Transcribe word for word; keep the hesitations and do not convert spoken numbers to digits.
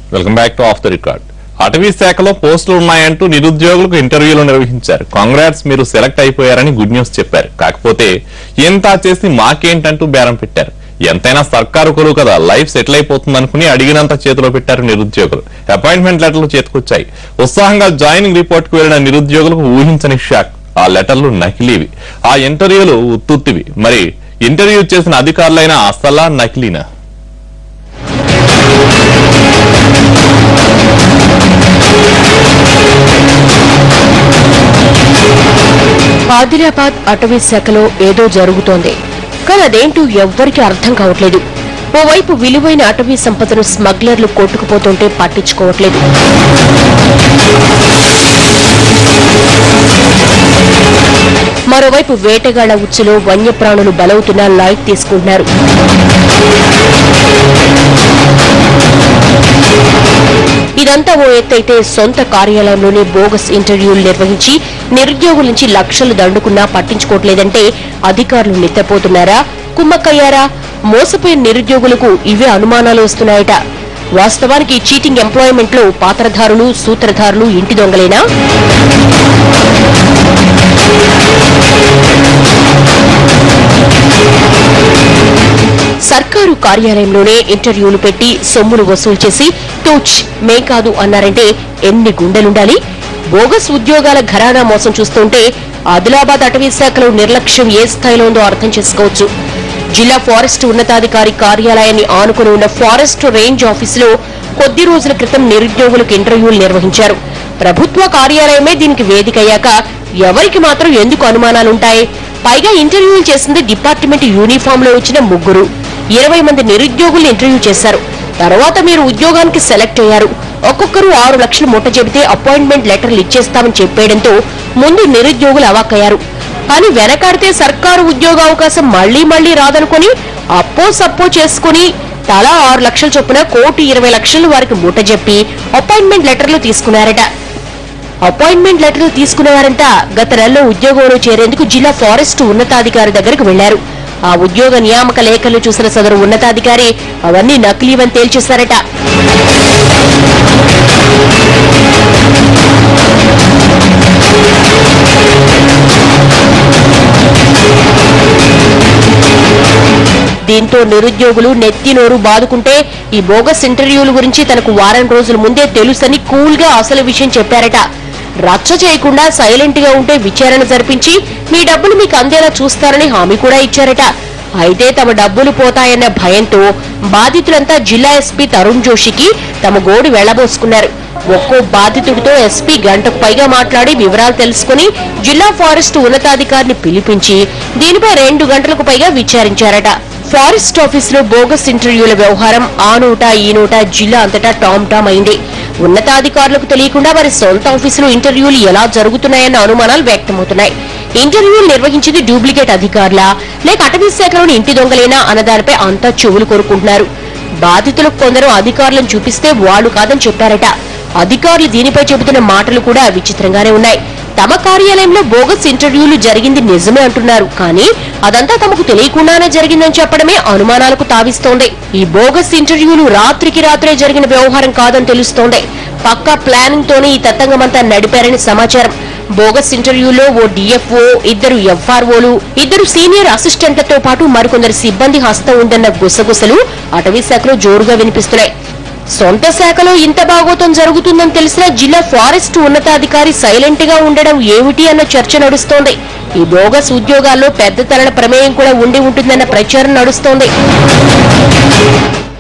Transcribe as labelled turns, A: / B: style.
A: Welcome back to off the record. అటవీ శాఖలో పోస్టులు ఉన్నాయంటూ నిరుద్యోగులకు ఇంటర్వ్యూలు నిర్వహించారు. కాంగ్రాట్స్, మీరు సెలెక్ట్ అయిపోయారని గుడ్ న్యూస్ చెప్పారు. కాకపోతే ఎంత చేసి మాకేంటంటూ బేరం పెట్టారు. ఎంతైనా సర్కారు కొలువు కదా, లైఫ్ సెటిల్ అయిపోతుంది అనుకుని అడిగినంత చేతిలో పెట్టారు నిరుద్యోగులు. అపాయింట్మెంట్ లెటర్లు చేతికొచ్చాయి. ఉత్సాహంగా జాయినింగ్ రిపోర్ట్ కు వెళ్లిన నిరుద్యోగులకు ఊహించని షాక్. ఆ లెటర్లు నకిలీవి, ఆ ఇంటర్వ్యూలు ఉత్తుత్తివి. మరి ఇంటర్వ్యూ చేసిన అధికారులైన అసలా నకిలీనా?
B: ఆదిలాబాద్ అటవీ శాఖలో ఏదో జరుగుతోంది, కానీ అదేంటూ ఎవ్వరికీ అర్థం కావట్లేదు. ఓవైపు విలువైన అటవీ సంపదను స్మగ్లర్లు కొట్టుకుపోతుంటే పట్టించుకోవట్లేదు. మరోవైపు వేటగాళ్ల ఉచ్చులో వన్యప్రాణులు బలవుతున్నా లైట్ తీసుకుంటున్నారు. ఇదంతా ఓ ఎత్తైతే సొంత కార్యాలయంలోనే బోగస్ ఇంటర్వ్యూలు నిర్వహించి నిరుద్యోగుల నుంచి లక్షలు దండుకున్నా పట్టించుకోవట్లేదంటే అధికారులు నిద్రపోతున్నారా, కుమ్మక్కయ్యారా? మోసపోయిన నిరుద్యోగులకు ఇవే అనుమానాలు వస్తున్నాయట. వాస్తవానికి చీటింగ్ ఎంప్లాయ్మెంట్ లో పాత్రధారులు, సూత్రధారులు ఇంటి దొంగలేనా? సర్కారు కార్యాలయంలోనే ఇంటర్వ్యూలు పెట్టి సొమ్ములు వసూలు చేసి తూచ్ మే కాదు అన్నారంటే ఎన్ని గుండెలుండాలి? బోగస్ ఉద్యోగాల ఘరానా మోసం చూస్తుంటే ఆదిలాబాద్ అటవీ శాఖలో నిర్లక్ష్యం ఏ స్థాయిలో ఉందో అర్థం చేసుకోవచ్చు. జిల్లా ఫారెస్ట్ ఉన్నతాధికారి కార్యాలయాన్ని ఆనుకుని ఉన్న ఫారెస్ట్ రేంజ్ ఆఫీసులో కొద్ది రోజుల క్రితం నిరుద్యోగులకు ఇంటర్వ్యూలు నిర్వహించారు. ప్రభుత్వ కార్యాలయమే దీనికి వేదికయ్యాక ఎవరికి మాత్రం ఎందుకు అనుమానాలుంటాయి? పైగా ఇంటర్వ్యూలు చేసింది డిపార్ట్మెంట్ యూనిఫామ్ లో వచ్చిన ముగ్గురు. ఇరవై మంది నిరుద్యోగుల్ని ఇంటర్వ్యూ చేశారు. తర్వాత మీరు ఉద్యోగానికి సెలెక్ట్ అయ్యారు. ఒక్కొక్కరు ఆరు లక్షలు ముట్ట చెబితే అపాయింట్మెంట్ లెటర్లు ఇచ్చేస్తామని చెప్పేయడంతో ముందు నిరుద్యోగులు అవాక్కయ్యారు. కానీ వెనకాడితే సర్కారు ఉద్యోగ అవకాశం మళ్లీ మళ్లీ రాదనుకుని అప్పో సప్పో చేసుకుని తలా ఆరు లక్షల చొప్పున కోటి ఇరవై లక్షలు వారికి ముట్ట చెప్పి అపాయింట్మెంట్ లెటర్లు తీసుకున్నారట. అపాయింట్మెంట్ లెటర్లు తీసుకునేవారంతా గత నెలలో ఉద్యోగంలో చేరేందుకు జిల్లా ఫారెస్ట్ ఉన్నతాధికారి దగ్గరకు వెళ్లారు. ఆ ఉద్యోగ నియామక లేఖలు చూసిన సదరు ఉన్నతాధికారి అవన్నీ నకిలీవని తేల్చేశారట. దీంతో నిరుద్యోగులు నెత్తి నోరు బాదుకుంటే ఈ బోగస్ ఇంటర్వ్యూల గురించి తనకు వారం రోజుల ముందే తెలుసని కూల్ గా అసలు విషయం చెప్పారట. రచ్చ చేయకుండా సైలెంట్ గా ఉంటే విచారణ జరిపించి మీ డబ్బులు మీకు అందేలా చూస్తారని హామీ కూడా ఇచ్చారట. అయితే తమ డబ్బులు పోతాయన్న భయంతో బాధితులంతా జిల్లా ఎస్పీ తరుణ్ జోషికి తమ గోడు వెళ్లబోసుకున్నారు. ఒక్కో బాధితుడితో ఎస్పీ గంటకు పైగా మాట్లాడి వివరాలు తెలుసుకుని జిల్లా ఫారెస్ట్ ఉన్నతాధికారిని పిలిపించి దీనిపై రెండు గంటలకు పైగా విచారించారట. ఫారెస్ట్ ఆఫీసులో బోగస్ ఇంటర్వ్యూల వ్యవహారం ఆ నోట ఈ నోట జిల్లా అంతటా టామ్ టామ్ అయింది. ఉన్నతాధికారులకు తెలియకుండా వారి సొంత ఆఫీసులో ఇంటర్వ్యూలు ఎలా జరుగుతున్నాయన్న అనుమానాలు వ్యక్తమవుతున్నాయి. ఇంటర్వ్యూలు నిర్వహించింది డూప్లికేట్ అధికారులా లేక అటవీ శాఖలోని ఇంటి దొంగలేనా అన్నదానిపై అంతా చెవులు కోరుకుంటున్నారు. బాధితులకు కొందరు అధికారులను చూపిస్తే వాళ్లు కాదని చెప్పారట. అధికారులు దీనిపై చెబుతున్న మాటలు కూడా విచిత్రంగానే ఉన్నాయి. తమ కార్యాలయంలో బోగస్ ఇంటర్వ్యూలు జరిగింది నిజమే అంటున్నారు, కానీ అదంతా తమకు తెలియకుండానే జరిగిందని చెప్పడమే అనుమానాలకు తావిస్తోంది. ఈ బోగస్ ఇంటర్వ్యూలు రాత్రికి రాత్రే జరిగిన వ్యవహారం కాదని తెలుస్తోంది. పక్కా ప్లానింగ్ తోనే ఈ తతంగమంతా నడిపారని సమాచారం. బోగస్ ఇంటర్వ్యూలో ఓ డిఎఫ్ఓ, ఇద్దరు ఎఫ్ఆర్ఓలు, ఇద్దరు సీనియర్ అసిస్టెంట్లతో పాటు మరికొందరు సిబ్బంది హస్తం ఉందన్న గుసగుసలు అటవీ శాఖలో జోరుగా వినిపిస్తున్నాయి. సొంత శాఖలో ఇంత భాగోతం జరుగుతుందని తెలిసిన జిల్లా ఫారెస్ట్ ఉన్నతాధికారి సైలెంట్ గా ఉండడం ఏమిటి అన్న చర్చ నడుస్తోంది. ఈ బోగస్ ఉద్యోగాల్లో పెద్ద తరణ ప్రమేయం కూడా ఉండి ఉంటుందన్న ప్రచారం నడుస్తోంది.